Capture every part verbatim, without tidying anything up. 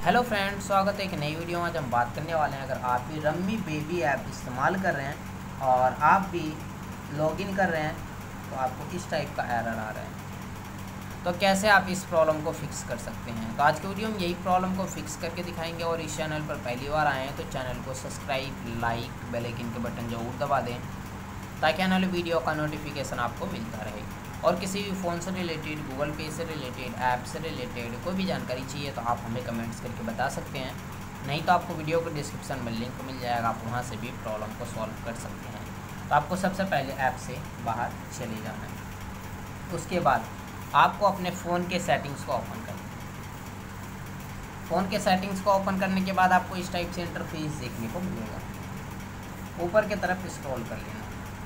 Hello friends, स्वागत है एक नई वीडियो में। आज हम बात करने वाले हैं, अगर आप भी रम्मी बेबी ऐप इस्तेमाल कर रहे हैं और आप भी लॉगिन कर रहे हैं तो आपको इस टाइप का एरर आ रहा है, तो कैसे आप इस प्रॉब्लम को फिक्स कर सकते हैं। तो आज की वीडियो में यही प्रॉब्लम को फिक्स करके दिखाएंगे। और इस चैनल पर पहली बार आए हैं तो चैनल को सब्सक्राइब, लाइक, बेल आइकन के बटन जरूर दबा दें ताकि आने वाली वीडियो का नोटिफिकेशन आपको मिलता रहे। और किसी भी फ़ोन से रिलेटेड, गूगल पे से रिलेटेड, ऐप से रिलेटेड कोई भी जानकारी चाहिए तो आप हमें कमेंट्स करके बता सकते हैं। नहीं तो आपको वीडियो के डिस्क्रिप्शन में लिंक मिल जाएगा, आप वहां से भी प्रॉब्लम को सॉल्व कर सकते हैं। तो आपको सबसे पहले ऐप से बाहर चले जाना है। उसके बाद आपको अपने फ़ोन के सेटिंग्स को ओपन करना है। फ़ोन के सेटिंग्स को ओपन करने के बाद आपको इस टाइप से इंटरफेस देखने को मिलेगा। ऊपर की तरफ स्क्रॉल कर लेना।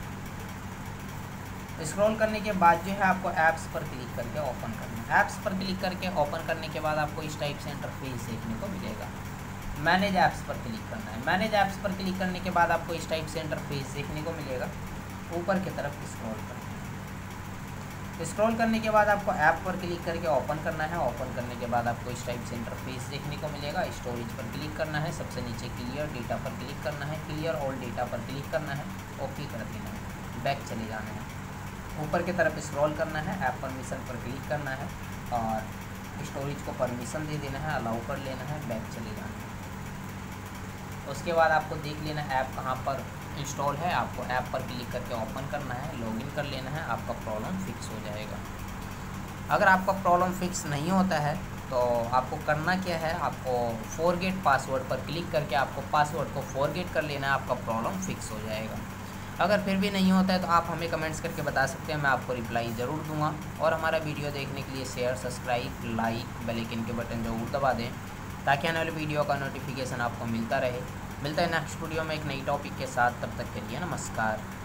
स्क्रॉल करने के बाद जो है आपको ऐप्स पर क्लिक करके ओपन करना है। ऐप्स पर क्लिक करके ओपन करने के बाद आपको इस टाइप से इंटरफेस देखने को मिलेगा। मैनेज ऐप्स पर क्लिक करना है। मैनेज ऐप्स पर क्लिक करने के बाद आपको इस टाइप से इंटरफेस देखने को मिलेगा। ऊपर की तरफ स्क्रॉल करना है। स्क्रॉल करने के बाद आपको ऐप पर क्लिक करके ओपन करना है। ओपन करने के बाद आपको इस टाइप से इंटरफेस देखने को मिलेगा। स्टोरेज पर क्लिक करना है। सबसे नीचे क्लियर डेटा पर क्लिक करना है। क्लियर ऑल डेटा पर क्लिक करना है। ओके कर देना है। बैक चले जाना है। ऊपर की तरफ स्क्रॉल करना है। ऐप परमिशन पर क्लिक करना है और स्टोरेज को परमिशन दे देना है। अलाउ कर लेना है। बैक चले जाना है। उसके बाद आपको देख लेना ऐप कहाँ पर इंस्टॉल है। आपको ऐप पर क्लिक करके ओपन करना है, लॉगिन कर लेना है। आपका प्रॉब्लम फिक्स हो जाएगा। अगर आपका प्रॉब्लम फिक्स नहीं होता है तो आपको करना क्या है, आपको फॉरगेट पासवर्ड पर क्लिक करके आपको पासवर्ड को फॉरगेट कर लेना है। आपका प्रॉब्लम फिक्स हो जाएगा। अगर फिर भी नहीं होता है तो आप हमें कमेंट्स करके बता सकते हैं, मैं आपको रिप्लाई ज़रूर दूंगा। और हमारा वीडियो देखने के लिए share, subscribe, like, bell icon के बटन ज़रूर दबा दें ताकि आने वाली वीडियो का नोटिफिकेशन आपको मिलता रहे। मिलता है नेक्स्ट वीडियो में एक नई टॉपिक के साथ। तब तक के लिए नमस्कार।